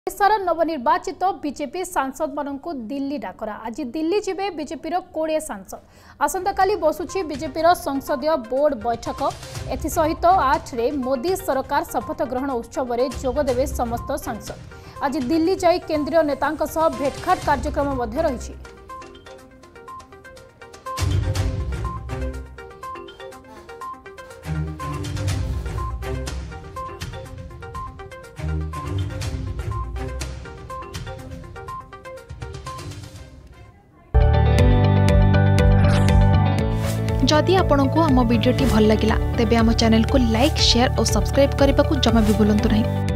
ओडिशार नवनिर्वाचित बीजेपी सांसद मानक दिल्ली डाकरा। आज दिल्ली जीवे बीजेपी 20 सांसद। आसंता काली बसुची बीजेपी संसदीय बोर्ड बैठक। एसहित 8 रे मोदी सरकार शपथ ग्रहण उत्सव में जोगदेवे समस्त सांसद। आज दिल्ली जाई केंद्रीय नेतांक सह भेटघाट कार्यक्रम मध्य रही। जदि आपंक आम भिडी भल लगा तेब आम चैनल को लाइक शेयर और सब्सक्राइब करने को जमा भी भूलु नहीं।